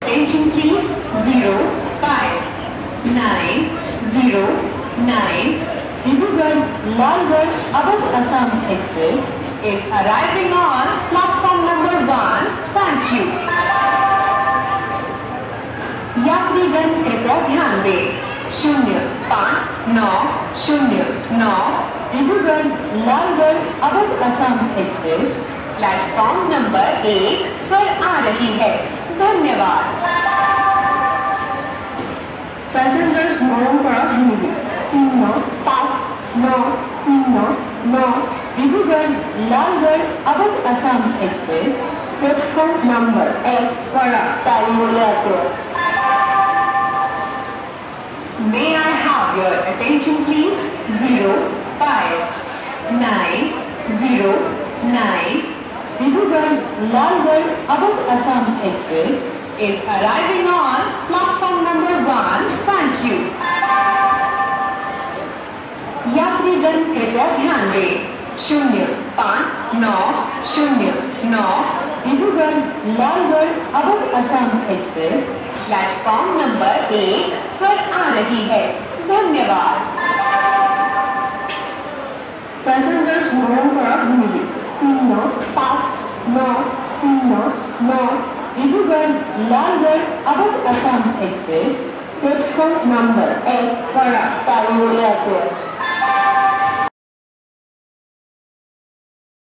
Attention please. 050909 Dibrugarh Lalgarh Awadh Assam Express is arriving on platform number 1. Thank you. यात्रीगण कृपया ध्यान दें। 050909 Dibrugarh Lalgarh Avadh Assam express platform number 1 पर आ रही है। धन्यवाद। पैसेंजर्स मोहन पर हिंदी 3599 Dibrugarh Lalgarh Avadh Assam express platform number 1 पर तालियों से। May I have your attention please? 0509 Dibrugarh Lalgarh Awadh Assam Express is arriving on platform number 1. Thank you. यात्रीगण कृपया ध्यान दें। 0509 Dibrugarh Lalgarh Avadh Assam express platform number 1 पर आ रही है। धन्यवाद। पैसेंजर्स मोहन पर हिंदी 3599 Dibrugarh Lalgarh Avadh Assam express platform number 1 पर तालियों से।